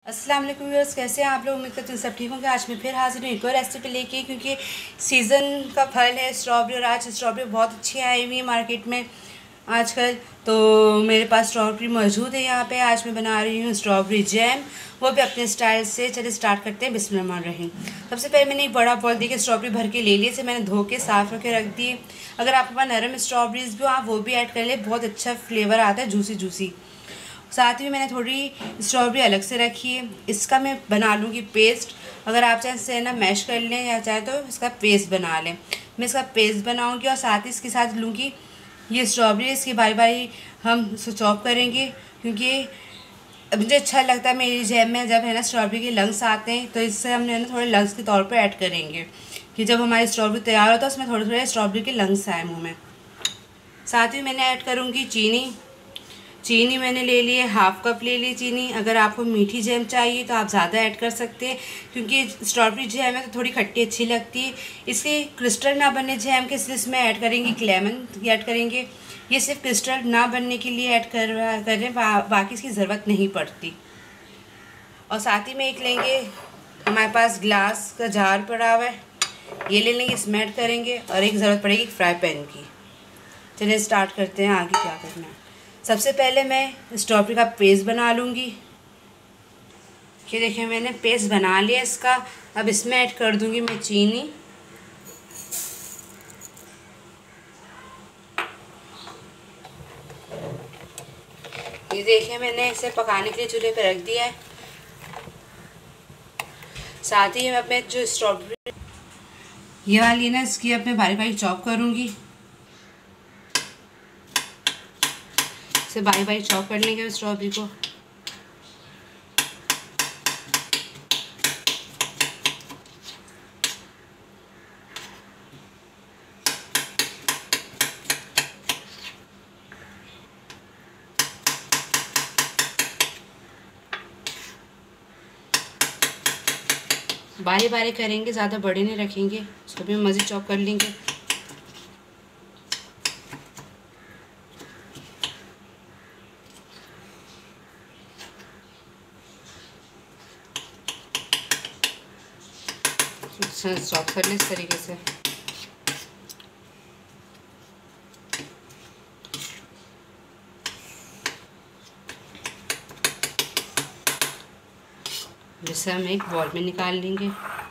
अस्सलाम वालेकुम व्यूअर्स, कैसे हैं आप लोग। उम्मीद करते हैं सब ठीक होंगे। आज मैं फिर हाजिर हूँ एक और रेसिपी लेके, क्योंकि सीज़न का फल है स्ट्रॉबेरी और आज स्ट्रॉबेरी बहुत अच्छी आई हुई है मार्केट में आजकल। तो मेरे पास स्ट्रॉबेरी मौजूद है यहाँ पे। आज मैं बना रही हूँ स्ट्रॉबेरी जैम, वो भी अपने स्टाइल से। चलिए स्टार्ट करते हैं। बिस्मिल्लाहिर्रहमानिर्रहीम। सबसे पहले मैंने एक बड़ा बॉल देखिए स्ट्रॉबेरी भर के ले लिए, इसे मैंने धो के साफ़ करके रख दिए। अगर आपके पास नरम स्ट्रॉबेरीज भी हो आप वो भी ऐड कर ले, बहुत अच्छा फ्लेवर आता है, जूसी जूसी। साथ ही मैंने थोड़ी स्ट्रॉबेरी अलग से रखी है, इसका मैं बना लूँगी पेस्ट। अगर आप चाहें इसे ना मैश कर लें या चाहे तो इसका पेस्ट बना लें। मैं इसका पेस्ट बनाऊँगी और साथ ही इसके साथ लूँगी ये स्ट्रॉबेरी। इसकी बारी बारी हम इसको चॉप करेंगे, क्योंकि मुझे अच्छा लगता है मेरी जैम में जब है ना स्ट्रॉबेरी के लंग्स आते हैं, तो इससे हम ना थोड़े लंग्स के तौर पर ऐड करेंगे कि जब हमारी स्ट्रॉबेरी तैयार हो तो उसमें थोड़े थोड़े स्ट्रॉबेरी के लंग्स आए मुँह में। साथ ही मैंने ऐड करूँगी चीनी मैंने ले लिए, हाफ़ कप ले ली चीनी। अगर आपको मीठी जैम चाहिए तो आप ज़्यादा ऐड कर सकते हैं, क्योंकि स्ट्रॉबेरी जैम है तो थोड़ी खट्टी अच्छी लगती है। इसके क्रिस्टल ना बनने जैम के इसलिए इसमें ऐड करेंगे लेमन ऐड करेंगे। ये सिर्फ क्रिस्टल ना बनने के लिए ऐड कर रहे हैं, बाकी इसकी ज़रूरत नहीं पड़ती। और साथ ही में एक लेंगे, हमारे पास ग्लास का जार पड़ा हुआ है, ये ले लेंगे, इसमें ऐड करेंगे। और एक ज़रूरत पड़ेगी फ्राई पैन की। चलिए स्टार्ट करते हैं आगे क्या करना है। सबसे पहले मैं स्ट्रॉबेरी का पेस्ट बना लूँगी। ये देखिए मैंने पेस्ट बना लिया इसका। अब इसमें ऐड कर दूँगी मैं चीनी। ये देखिए मैंने इसे पकाने के लिए चूल्हे पे रख दिया है। साथ ही मैं अपने जो स्ट्रॉबेरी ये वाली है ना, इसकी अब मैं बारीक बारीक चॉप करूँगी। इसे बारीक बारीक चॉप कर लेंगे स्ट्रॉबेरी को। बारी बारी करेंगे, ज़्यादा बड़े नहीं रखेंगे, उसको भी मज़े चॉप कर लेंगे। चॉप कर लें इस तरीके से। जिसे हम एक बॉल में निकाल लेंगे।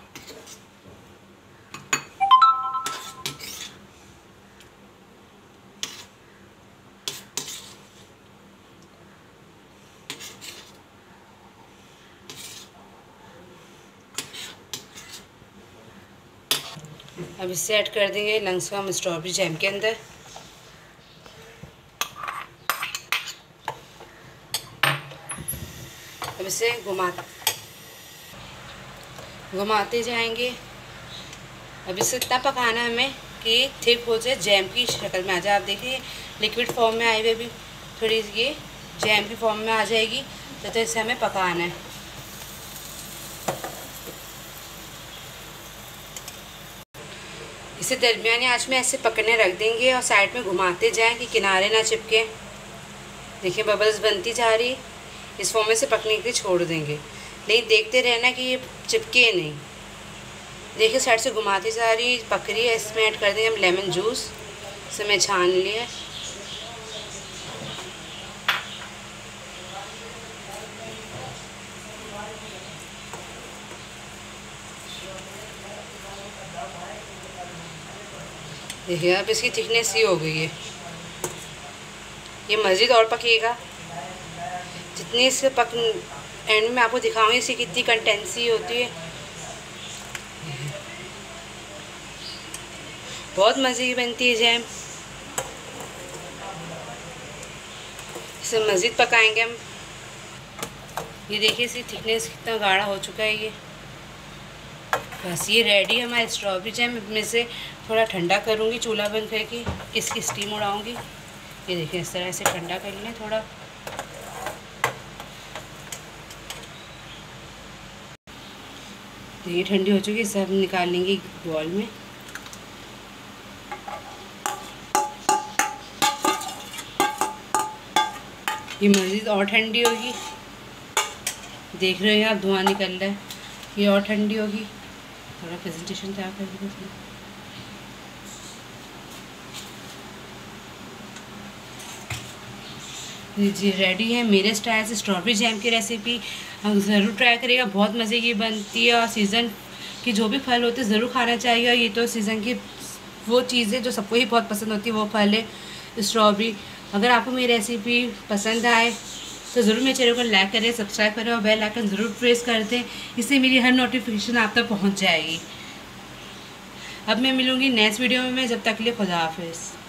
अब इससे ऐड कर देंगे लंग्स को हम स्ट्रॉबेरी जैम के अंदर। अब इसे घुमाते जाएंगे। अब इसे इतना पकाना है हमें कि थिक हो जाए, जैम की शक्ल में आ जाए। आप देखिए लिक्विड फॉर्म में आई हुई, अभी थोड़ी ये जैम की फॉर्म में आ जाएगी, तो इसे हमें पकाना है। इसे दरमियानी आंच में ऐसे पकने रख देंगे और साइड में घुमाते जाएं कि किनारे ना चिपके। देखिए बबल्स बनती जा रही, इस फॉर्म में से पकने के लिए छोड़ देंगे, लेकिन देखते रहना कि ये चिपके नहीं। देखिए साइड से घुमाती जा रही, पक रही है। इसमें ऐड कर देंगे हम लेमन जूस। इसे मैं छान लिया। देखिए अब इसकी थिकनेस ही हो गई है। ये मज़ीद और पकेगा। जितनी इससे एंड में आपको दिखाऊंगी इसकी कितनी कंटेंसी होती है। बहुत मज़े की बनती है जैम। इसे मज़ीद पकाएंगे हम। ये देखिए इसकी थिकनेस कितना गाढ़ा हो चुका है। ये बस ये रेडी है हमारी स्ट्रॉबेरी जैम। में से थोड़ा ठंडा करूँगी, चूल्हा बंद करके इसकी स्टीम उड़ाऊँगी। ये देखिए इस तरह से ठंडा कर लें थोड़ा। ये ठंडी हो चुकी है, इसे हम निकाल लेंगे बॉल में। ये मज़ीद और ठंडी होगी। देख रहे हैं आप, धुआं निकल रहा है। ये और ठंडी होगी, थोड़ा प्रेजेंटेशन तैयार कर दूँगी इसमें। जी रेडी है मेरे स्टाइल से स्ट्रॉबेरी जैम की रेसिपी। हम ज़रूर ट्राई करिएगा, बहुत मज़े की बनती है। और सीज़न की जो भी फल होते हैं ज़रूर खाना चाहिए। और ये तो सीज़न की वो चीज़ें जो सबको ही बहुत पसंद होती है, वो फल है स्ट्रॉबेरी। अगर आपको मेरी रेसिपी पसंद आए तो ज़रूर मेरे चैनल को लाइक करें, सब्सक्राइब करें और बेल आइकन ज़रूर प्रेस कर दें। इससे मेरी हर नोटिफिकेशन आप तक पहुँच जाएगी। अब मैं मिलूँगी नेक्स्ट वीडियो में, जब तक के लिए खुदा हाफिज़।